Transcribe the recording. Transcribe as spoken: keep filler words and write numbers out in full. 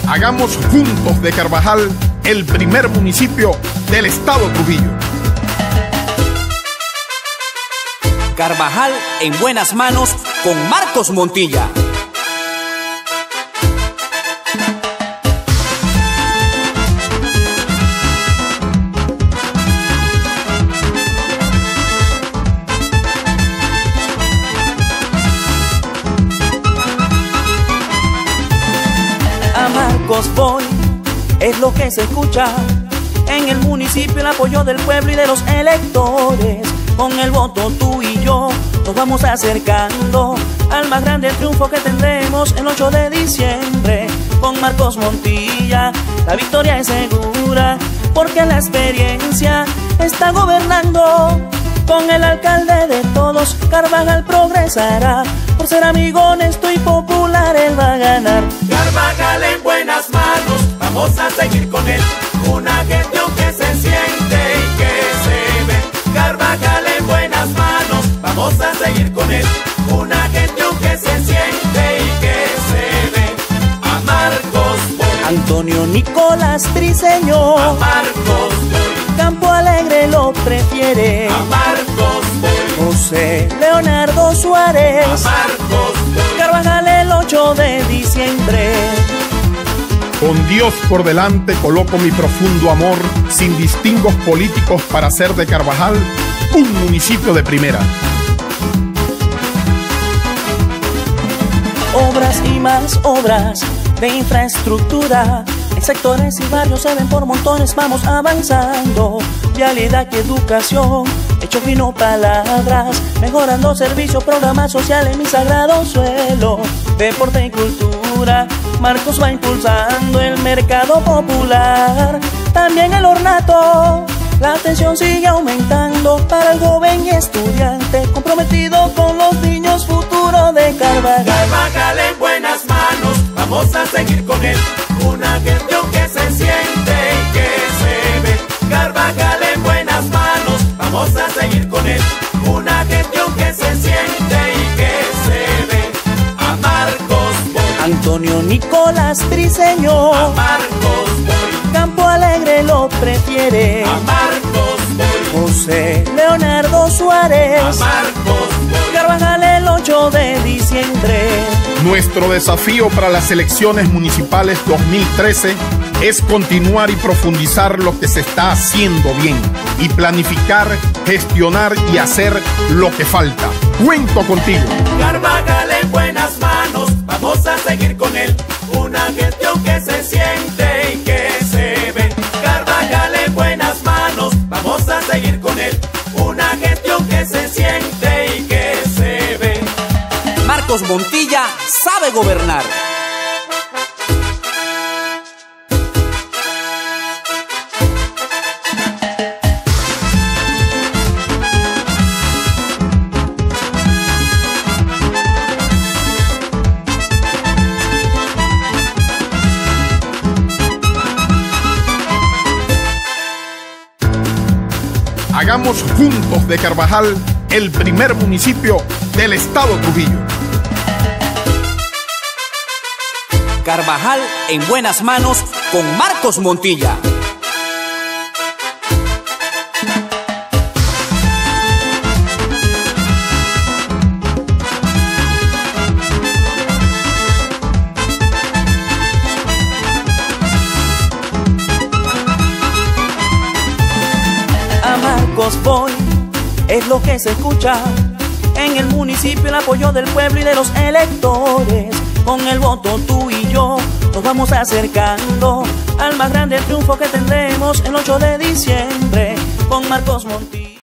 Hagamos juntos de Carvajal el primer municipio del estado Trujillo. Carvajal en buenas manos con Marcos Montilla. A Marcos voy, es lo que se escucha en el municipio, el apoyo del pueblo y de los electores. Con el voto tú y yo nos vamos acercando al más grande triunfo que tendremos el ocho de diciembre. Con Marcos Montilla la victoria es segura, porque la experiencia está gobernando. Con el alcalde de todos, Carvajal progresará. Por ser amigo honesto y popular, él va a ganar. Carvajal en buenas manos, vamos a seguir con él. Una gestión que se siente y que se ve. Carvajal en buenas manos, vamos a seguir con él. Una gestión que se siente y que se ve. A Marcos voy. Antonio Nicolás Briceño, A Marcos voy. Campo Alegre lo prefiere. A Marcos voy. José Leonardo Suárez, A Marcos voy. Carvajal el ocho de diciembre. Con Dios por delante coloco mi profundo amor, sin distingos políticos, para hacer de Carvajal un municipio de primera. Obras y más obras de infraestructura, en sectores y barrios se ven por montones, vamos avanzando. Vialidad y educación, hechos y no palabras, mejorando servicios, programas sociales en mi sagrado suelo. Deporte y cultura, Marcos va impulsando el mercado popular. También el ornato, la atención sigue aumentando para el joven y estudiante, comprometido con los niños, futuro de Carvajal. Carvajal en buenas manos, vamos a seguir con él. Una gestión que se siente y que se ve. Carvajal en buenas manos, vamos a seguir con él. Una gestión que se siente y que se ve. A Marcos voy. Antonio Nicolás Briceño, A Marcos voy. Campo Alegre lo prefiere. A Marcos voy. José Leonardo Suárez, A Marcos voy. Carvajal el ocho de diciembre. Nuestro desafío para las elecciones municipales dos mil trece es continuar y profundizar lo que se está haciendo bien y planificar, gestionar y hacer lo que falta. Cuento contigo. Carvajal en buenas manos, vamos a seguir con él. Una gestión que se siente y que se ve. Carvajal en buenas manos, vamos a seguir con él. Una gestión que se siente y que se ve. Marcos Montilla sabe gobernar. Hagamos juntos de Carvajal el primer municipio del estado Trujillo. Carvajal en buenas manos con Marcos Montilla. A Marcos voy, es lo que se escucha en el municipio, el apoyo del pueblo y de los electores. Con el voto tú y yo nos vamos acercando al más grande triunfo que tendremos el ocho de diciembre. Con Marcos Montilla.